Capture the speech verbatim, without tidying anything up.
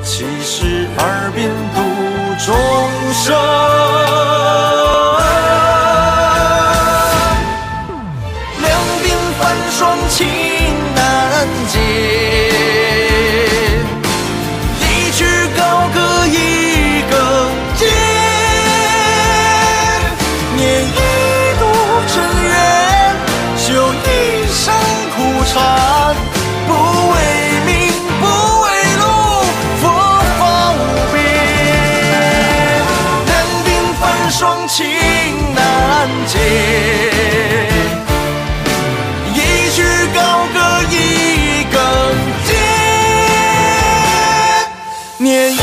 其实耳边度众生。两鬓繁霜情难解，一曲高歌一更见。念一度尘缘，修一生苦缠。不为名，不为禄，佛法无边。两鬓繁霜情难解，一曲高歌一更见。念